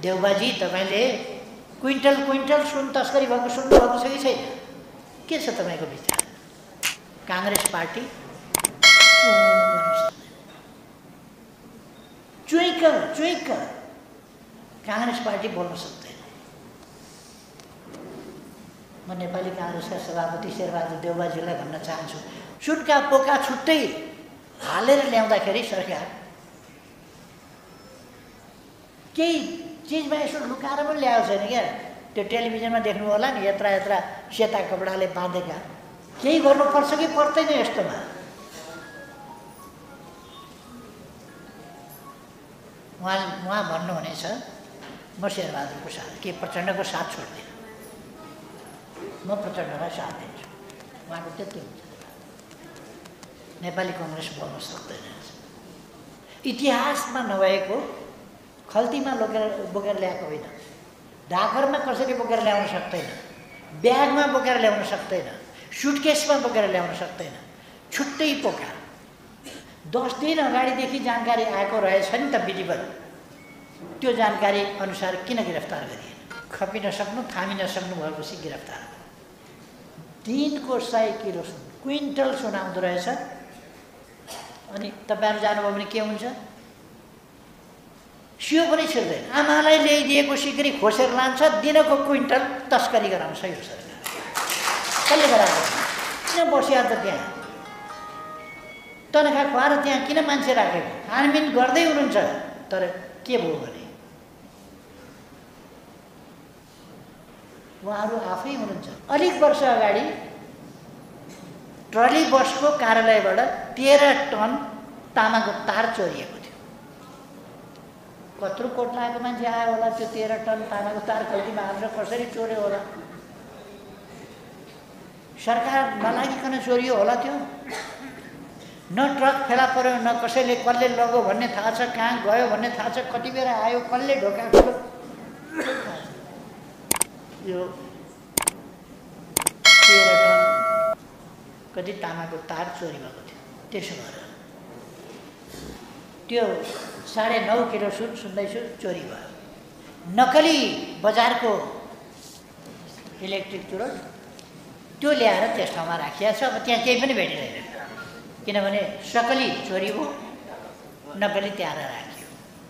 देउबाजी तपाईले quintal quintal सुन तस्करी भएको सुन्नुभएको छ कि छैन? के छ तपाईको विचार? कांग्रेस पार्टी चुइक कांग्रेस पार्टी बोल्न सक्दैन। म नेपाली कांग्रेसका सभापति शेरबहादुर देउबाजीलाई भन्न चाहन्छु, सुनका पोका छुट्टै हालेर ल्याउँदाखेरि सरकार केही चीजमा यसो लुकाएर पनि ल्याएको छैन क्या। त्यो टेलिभिजनमा देख्नु होला नि, यत्रा यत्रा सेता कपडाले बाँधेका। केही गर्नुपर्छ कि पर्दैन यस्तोमा? उहाँ भन्नुहुनेछ म शेरबहादुरको साथ के प्रचण्डको साथ छोड्दिनँ, म प्रचण्डलाई साथ दिन्छु। उहाँको त्यति हुन्छ। नेपाली कांग्रेस बोल्न सक्दैन। इतिहासमा नभएको खल्तीमा बोकेर ल्याएको होइन, ढाकरमा कसैले बोकेर ल्याउन सक्दैन, ब्यागमा बोकेर ल्याउन सक्दैन, सुटकेसमा बोकेर ल्याउन सक्दैन। छुट्टै पोका 10 दिन अगाडिदेखि जानकारी आएको रहेछ नि त विधिवत। त्यो जानकारी अनुसार किन गिरफ्तार गरिएन? खपिन सक्नु थामिन सक्नु भएपछि गिरफ्तार। दिनको 100 किलो सुन, क्विन्टल सुन आउँदो रहेछ। अनि तपाईहरु जानुभयो भने के हुन्छ? सियो पनि छिर्दैन। आमालाई ल्याइदिएको सिक्री खोसेर लान्छ, दिनको क्विन्टल तस्करी गराउँछ यो सरकार। कसले गराएको? किन बस्या त त्यहाँ? तनखा खुवाएर त्यहाँ किन मान्छे राखेको? छानबिन गर्दै हुनुहुन्छ, तर के भयो भने उहाँहरू आफै हुनुहुन्छ। अलिक वर्ष अगाडि ट्रली बसको कार्यालयबाट 13 टन तामाको तार चोरिएको थियो। कत्रो कोट लागेको मान्छे आयो होला त्यो 13 टन तामाको तार खल्तीमा हालेर कसरी चोर्यो होला? सरकार नलागिकन चोरियो होला त्यो? न ट्रक फेला पर्यो, न कसैले कसले लग्यो भन्ने थाहा छ, कहाँ गयो भन्ने थाहा छ, कति बेर आयो, कसले ढोका खोल्यो। यो 13 टन कति तामाको तार चोरी भएको थियो। त्यसो भएर त्यो 9.5 किलो सुन सुन्दैछु चोरी भयो। नकली बजारको इलेक्ट्रिक चुरोट त्यो ल्याएर त्यस ठाउँमा राखिएको छ। अब त्यहाँ केही पनि भेटिँदैन, किनभने सकली चोरी हो, नकली त्यहाँ राखियो।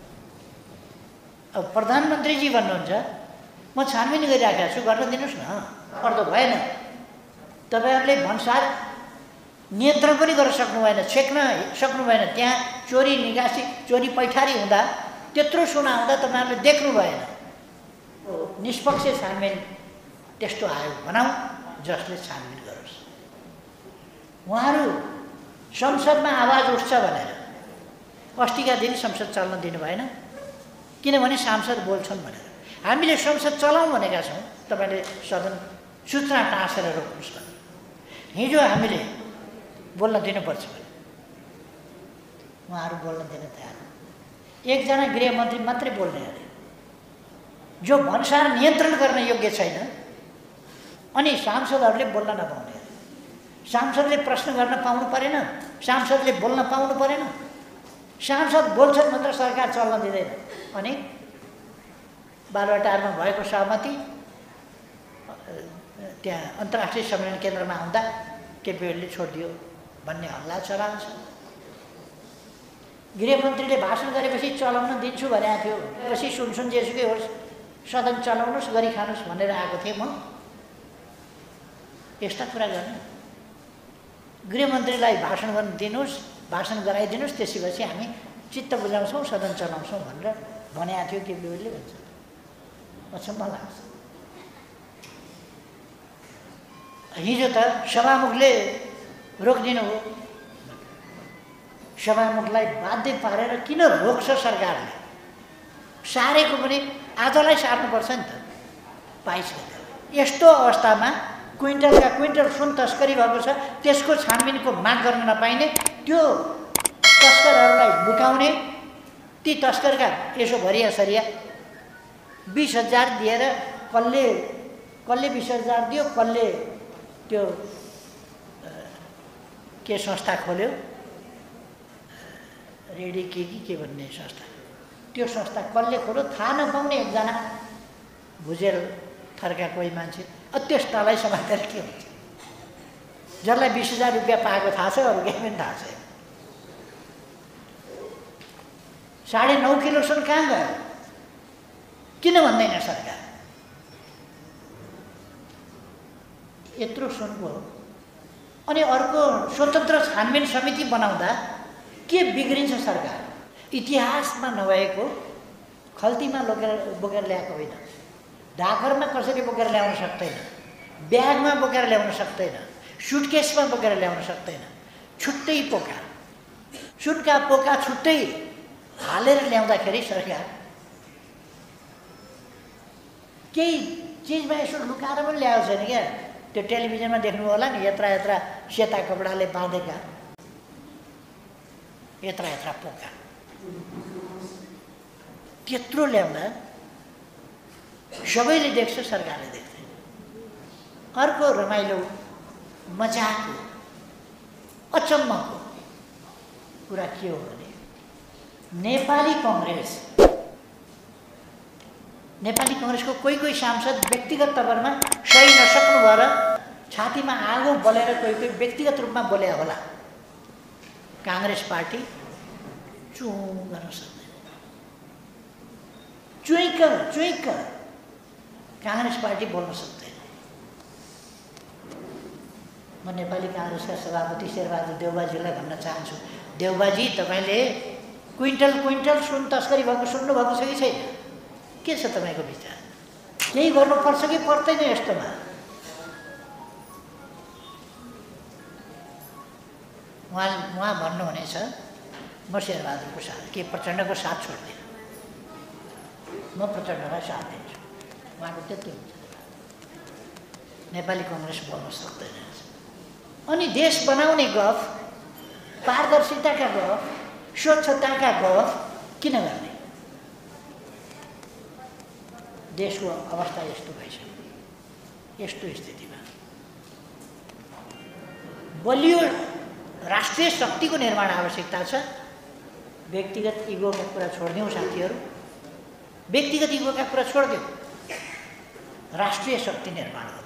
अब प्रधानमन्त्रीजी भन्नुहुन्छ म छानबिन गरिराखेको छु, गर्न दिनुहोस् न। पर्दो भएन। तपाईहरुले भन्सार नियन्त्रण पनि गर्न सक्नु भएन, छेक्न सक्नु भएन। त्यहाँ चोरी निकासी, चोरी पैठारी हुँदा, त्यत्रो सुन आउँदा तपाईहरुले देख्नु भएन। निष्पक्ष छानबिन त्यस्तो आयोग बनाऊ जसले छानबिन गरोस्। उहाँहरू संसदमा आवाज उठ्छ भनेर अस्तिका दिन संसद चल्न दिनु भएन, किनभने सांसद बोल्छन् भनेर। हामीले संसद चलाउँ भनेका छौँ, तपाईले सदन सूचना टाँसेर रोक्नुहोस् भने। हिजो हामीले बोल्न दिनुपर्छ भने उहाँहरू बोल्न दिन तयार। एकजना गृहमन्त्री मात्रै बोल्ने अरे, जो भन्सार नियन्त्रण गर्न योग्य छैन। अनि सांसदहरूले बोल्न नपाउने। सांसदले प्रश्न गर्न पाउनु परेन, सांसदले बोल्न पाउनु परेन। सांसद बोल्छन् मात्र सरकार चल्न दिँदैन। अनि बालुवाटारमा भएको सहमति त्यहाँ अन्तर्राष्ट्रिय सम्मेलन केन्द्रमा आउँदा केपी ओलीले छोडिदियो भन्ने हल्ला चलाउँछ। गृहमन्त्रीले भाषण गरेपछि चलाउन दिन्छु भनेको थियो, पछि सुनसुन जेसुकै होस् सदन चलाउनुहोस्, गरी खानुहोस् भनेर आएको थिएँ म। यस्ता कुरा गर्ने गृहमन्त्रीलाई भाषण गर्न दिनुहोस्, भाषण गराइदिनुहोस्, त्यसपछि हामी चित्त बुझाउँछौँ, सदन चलाउँछौँ भनेर भनेको थियो केपी ओलीले भन्छ। अचम्म लाग्छ। हिजो त सभामुखले रोकिदिनु हो। सभामुखलाई बाध्य पारेर किन रोक्छ सरकारले? सारेको पनि आजलाई सार्नुपर्छ नि त। पाइस यस्तो अवस्थामा क्विन्टलका क्विन्टल सुन तस्करी भएको छ, त्यसको छानबिनको माग गर्न नपाइने, त्यो तस्करहरूलाई लुकाउने, ती तस्करका यसो भरिया सरिया 20,000 दिएर कसले 20,000 दियो, कसले त्यो के संस्था खोल्यो, रेडी के भन्ने संस्था, त्यो संस्था कसले खोल्यो थाहा नपाउने एकजना भुजेल थरका कोही मान्छे त्यस टालाई समातेर के हुन्छ? जसलाई 20,000 रुपियाँ पाएको थाहा छ, अरू केही पनि थाहा छैन। 9.5 किलो सुन कहाँ गयो? किन भन्दैन सरकार? यत्रो सुनको हो। अनि अर्को स्वतन्त्र छानबिन समिति बनाउँदा के बिग्रिन्छ सरकार? इतिहासमा नभएको खल्तीमा बोकेर ल्याएको होइन, ढाकरमा कसरी बोकेर ल्याउन सक्दैन, ब्यागमा बोकेर ल्याउन सक्दैन, सुटकेसमा बोकेर ल्याउन सक्दैन, छुट्टै पोका सुनका पोका छुट्टै हालेर ल्याउँदाखेरि सरकार केही चिजमा यसो लुकाएर पनि ल्याएको छैन क्या। त्यो टेलिभिजनमा देख्नु होला नि, यत्रा यत्रा सेता कपडाले बाँधेका यत्रा यत्रा पोका, त्यत्रो ल्याउँदा सबैले देख्छ, सरकारले देख्दैन। अर्को रमाइलो मजाको अचम्मको कुरा के हो भने नेपाली कङ्ग्रेसको कोही सांसद व्यक्तिगत तवरमा सही नसक्नु भएर छातीमा आगो बलेर कोही व्यक्तिगत रूपमा बोले होला। काङ्ग्रेस पार्टी चुँ गर्न सक्दैन, चुइक काङ्ग्रेस पार्टी बोल्न सक्दैन। म नेपाली काङ्ग्रेसका सभापति शेरबहादुर देउबाजीलाई भन्न चाहन्छु, देउबाजी तपाईँले क्विन्टल सुन तस्करी भएको सुन्नुभएको छ कि छैन? के छ तपाईँको विचार? केही गर्नुपर्छ कि पर्दैन यस्तोमा? उहाँ भन्नुहुनेछ म शेरबहादुरको साथ के प्रचण्डको साथ छोड्दिनँ, म प्रचण्डलाई साथ दिन्छु। उहाँको त्यति हुन्छ। नेपाली कङ्ग्रेस बोल्न सक्दैन। अनि देश बनाउने गफ, पारदर्शिताका गफ, स्वच्छताका गफ किन गर्ने? देशको अवस्था यस्तो भइसक्यो। यस्तो स्थितिमा बलियो राष्ट्रिय शक्तिको निर्माण आवश्यकता छ। व्यक्तिगत इगोका कुरा छोडिदिउँ साथीहरू, व्यक्तिगत इगोका कुरा छोडिदिउँ, राष्ट्रिय शक्ति निर्माण गरौँ।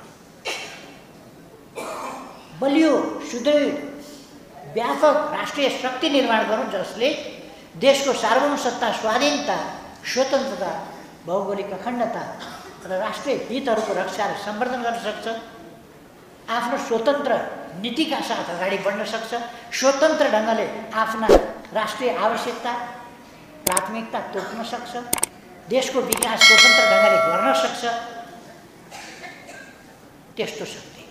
बलियो सुदृढ व्यापक राष्ट्रिय शक्ति निर्माण गरौँ जसले देशको सार्वभौम सत्ता, स्वाधीनता, स्वतन्त्रता, भौगोलिक अखण्डता र राष्ट्रिय हितहरूको रक्षा र सम्वर्धन गर्न सक्छ। आफ्नो स्वतन्त्र नीतिका साथ अगाडि बढ्न सक्छ। स्वतन्त्र ढङ्गले आफ्ना राष्ट्रिय आवश्यकता, प्राथमिकता तोक्न सक्छ। देशको विकास स्वतन्त्र ढङ्गले गर्न सक्छ। त्यस्तो शक्ति